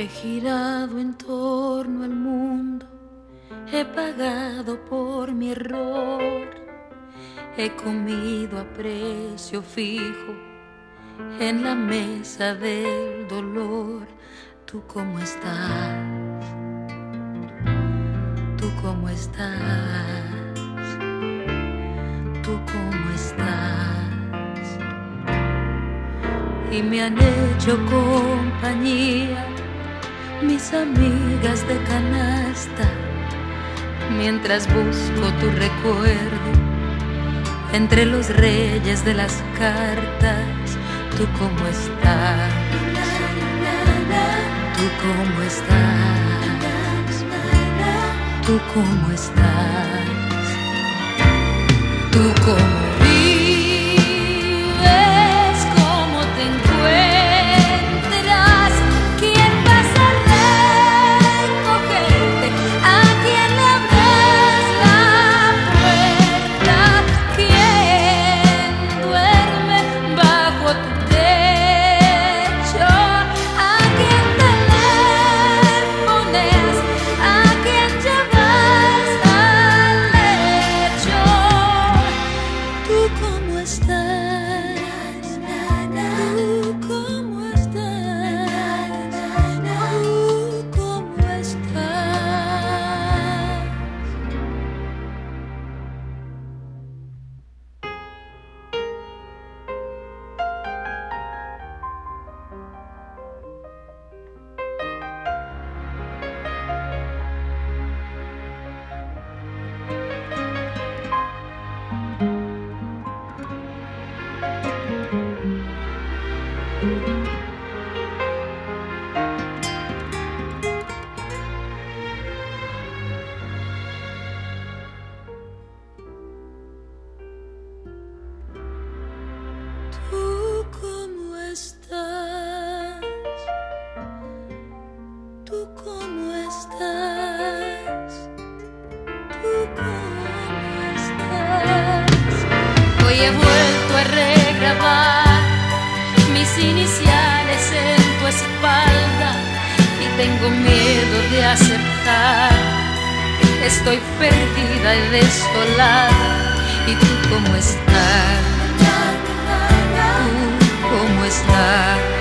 He girado en torno al mundo, he pagado por mi error, he comido a precio fijo en la mesa del dolor. ¿Tú cómo estás? ¿Tú cómo estás? ¿Tú cómo estás? Y me han hecho compañía mis amigas de canasta, mientras busco tu recuerdo entre los reyes de las cartas. ¿Tú cómo estás? ¿Tú cómo estás? ¿Tú cómo estás? ¿Tú cómo vives? ¿Cómo te encuentras? ¿Quién pasa a recogerte? ¿A quién le abres la puerta? ¿Quién duerme bajo tu techo? ¿A quién telefoneas? ¿A quién llevas al lecho? ¿Tú cómo estás? ¿Tú cómo estás? ¿Tú cómo estás? ¿Tú cómo estás? ¿Tú cómo estás? ¿Tú cómo estás? Hoy he vuelto a regrabar mis iniciales en tu espalda y tengo miedo de aceptar. Estoy perdida y desolada. ¿Y tú cómo estás? ¿Tú cómo estás?